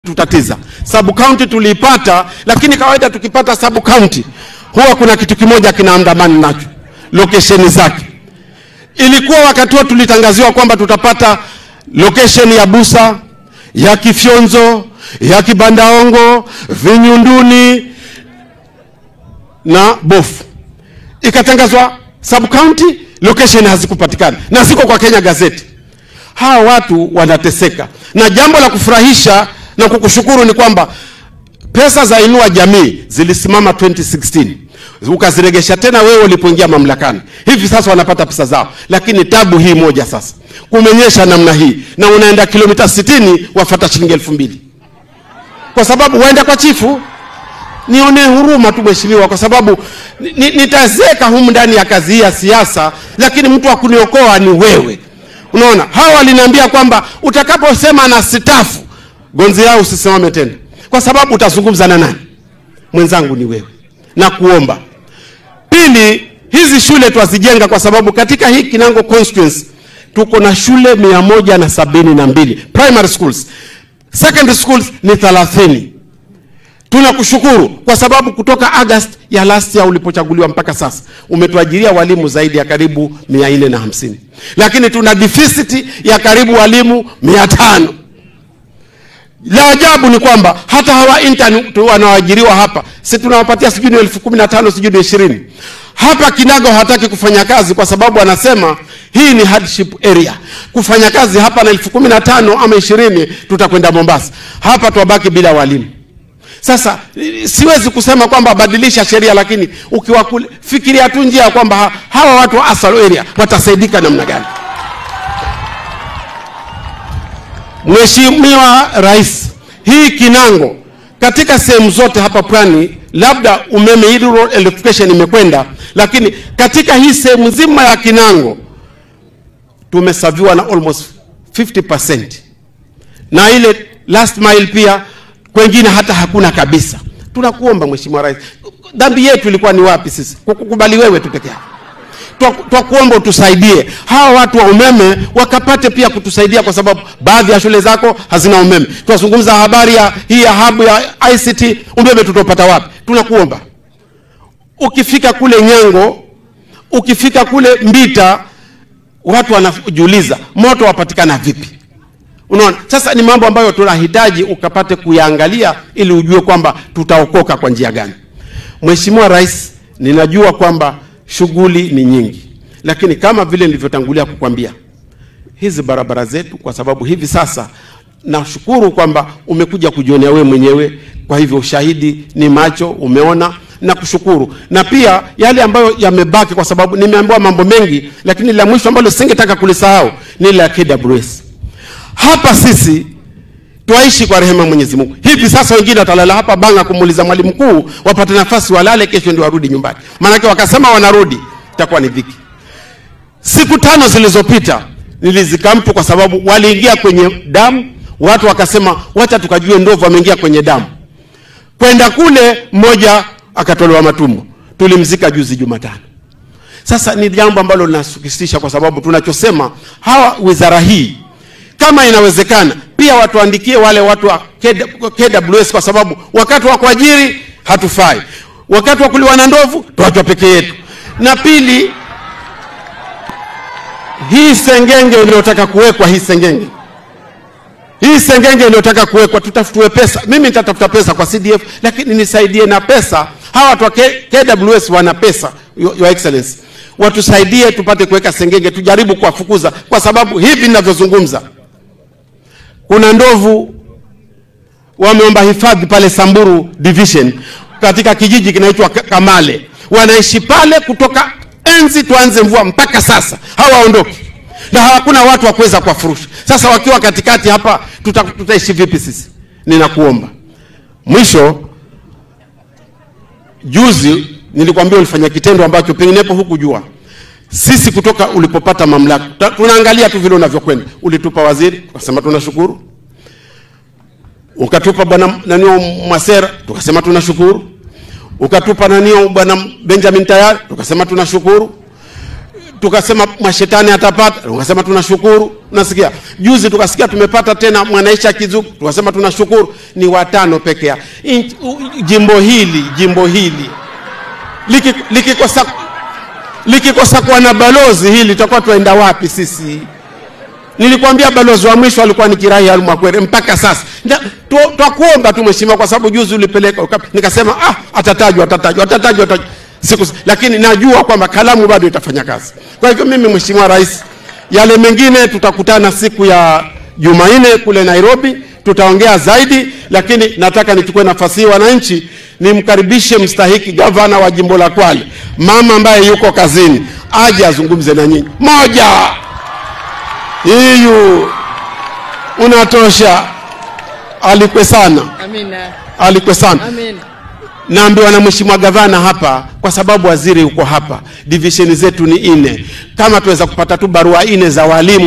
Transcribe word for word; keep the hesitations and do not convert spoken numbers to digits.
tutatiza. Sub county tulipata, lakini kawaida tukipata sub county huwa kuna kitu kimoja kinaandamana nacho, location zake. Ilikuwa wakati huo tulitangaziwa kwamba tutapata location ya Busa, ya Kifyonzo, ya Kibandaongo, Vinyunduni na Bofu. Ikatangazwa sub county, location hazikupatikana na ziko kwa Kenya Gazette. Hawa watu wanateseka, na jambo la kufurahisha na kukushukuru ni kwamba pesa za Inua Jamii zilisimama twenty sixteen. Ukaziregesha tena wewe ulipoingia mamlakani. Hivi sasa wanapata pesa zao. Lakini tabu hii moja sasa. Kumenyesha namna hii na unaenda kilomita sitini wafuata shilingi elfu mbili. Kwa sababu waenda kwa chifu. Nione huruma tu mheshimiwa, kwa sababu nitazeka humu ndani ya kazi ya siasa, lakini mtu wa kuniokoa ni wewe. Unaona, hawa waliniambia kwamba utakaposema na sitafu gonzi yao usisimame tena, kwa sababu utazungumza na nani? Mwenzangu ni wewe. Na kuomba pili, hizi shule tuazijenga, kwa sababu katika hii Kinango constituency tuko na shule mia moja na sabini na mbili primary schools, secondary schools ni thelathini. Tunakushukuru kwa sababu kutoka August ya last year ulipochaguliwa mpaka sasa umetuajiria walimu zaidi ya karibu mia nne na hamsini, lakini tuna deficit ya karibu walimu mia tano. La ajabu ni kwamba hata hawa intern wanaoajiriwa hapa, si tunawapatia sijui elfu kumi na tano sijui ishirini. Hapa Kinango hataki kufanya kazi kwa sababu anasema hii ni hardship area. Kufanya kazi hapa na elfu kumi na tano ama ishirini tutakwenda Mombasa. Hapa tuwabaki bila walimu. Sasa siwezi kusema kwamba badilisha sheria, lakini ukiwa kule fikiria tu njia kwamba hawa watu wa asal area watasaidika namna gani. Mheshimiwa Rais, hii Kinango katika sehemu zote hapa Pwani, labda umeme hii rural electrification imekwenda, lakini katika hii sehemu nzima ya Kinango tumesaviwa na almost fifty percent. Na ile last mile pia kwengine hata hakuna kabisa. Tunakuomba Mheshimiwa Rais, dhambi yetu ilikuwa ni wapi sisi? Kukubali wewe tu peke yako. Twakuomba utusaidie hawa watu wa umeme wakapate pia kutusaidia, kwa sababu baadhi ya shule zako hazina umeme. Tunazungumza habari ya hii ya hub ya I C T, umeme tutopata wapi? Tunakuomba. Ukifika kule Nyango, ukifika kule Mbita, watu wanajiuliza moto wapatikana vipi? Unaona, sasa ni mambo ambayo tunahitaji ukapate kuyaangalia ili ujue kwamba tutaokoka kwa njia gani. Mheshimiwa Rais, ninajua kwamba shughuli ni nyingi, lakini kama vile nilivyotangulia kukwambia, hizi barabara zetu, kwa sababu hivi sasa nashukuru kwamba umekuja kujionea wewe mwenyewe, kwa hivyo ushahidi ni macho, umeona, na kushukuru. Na pia yale ambayo yamebaki, kwa sababu nimeambiwa mambo mengi, lakini la mwisho ambalo singetaka kulisahau ni la K W S. Hapa sisi tuaishi kwa rehema Mwenyezi Mungu. Hivi sasa wengine watalala hapa Banga kumuuliza mwalimu mkuu, wapate nafasi walale, kesho ndio warudi nyumbani. Maana wakasema wanarudi, itakuwa ni dhiki. Siku tano zilizopita nilizika mtu kwa sababu waliingia kwenye damu, watu wakasema wacha tukajue ndovu ameingia kwenye damu. Kwenda kule mmoja akatolewa matumbo. Tulimzika juzi Jumatano. Sasa ni jambo ambalo linasikitisha, kwa sababu tunachosema hawa wizara hii kama inawezekana pia watuandikie wale watu wa K W S, kwa sababu wakati wa kuajiri hatufai, wakati wa kuliwa na ndovu tuachwa peke yetu. Na pili, hii sengenge iliyotaka kuwekwa, hii sengenge hii sengenge iliyotaka kuwekwa, tutafutue pesa. Mimi nitatafuta pesa kwa C D F, lakini nisaidie na pesa. Hawa watu wa K W S wana pesa, your excellency, watusaidie tupate kuweka sengenge, tujaribu kuwafukuza, kwa sababu hivi ninavyozungumza kuna ndovu wameomba hifadhi pale Samburu division katika kijiji kinaitwa Kamale. Wanaishi pale kutoka enzi tuanze mvua mpaka sasa, hawaondoki, na hakuna watu wa kuweza kuwafurusha. Sasa wakiwa katikati hapa tuta, tutaishi vipi sisi? Ninakuomba. Mwisho, juzi nilikwambia ulifanya kitendo ambacho penginepo hukujua. Sisi kutoka ulipopata mamlaka tunaangalia tu vile unavyokwenda. Ulitupa waziri, tukasema tunashukuru. Ukatupa bwana nanio Mwasera, tukasema tunashukuru. Ukatupa nanio bwana Benjamin Tayari, tukasema tunashukuru. tukasema mashetani atapata, tukasema tunashukuru. Unasikia? Juzi tukasikia tumepata tena Mwanaisha Kizuku, tukasema tunashukuru. Ni watano peke yao. Jimbo hili, jimbo hili liki likikosa likikosa kuwa na balozi hili tutakuwa tuenda wapi sisi? Nilikwambia balozi wa mwisho alikuwa ni Kirai Al-Makwere mpaka sasa. Twakuomba tu mheshimiwa, kwa sababu juzi ulipeleka nikasema ah atatajwa atatajwa atatajwa atajwa. Siku, lakini najua kwamba kalamu bado itafanya kazi. Kwa hivyo mimi mheshimiwa rais, yale mengine tutakutana siku ya Jumanne kule Nairobi, tutaongea zaidi, lakini nataka nichukue nafasi hii wananchi nimkaribishe mstahiki gavana wa jimbo la Kwale, mama ambaye yuko kazini, aje azungumze na nyinyi. Moja. Hiyo unatosha. Alikwe sana. Amina. Alikwe sana. Amina. Naambiwa na mheshimiwa gavana hapa, kwa sababu waziri yuko hapa, division zetu ni nne. Kama tuweza kupata tu barua nne za walimu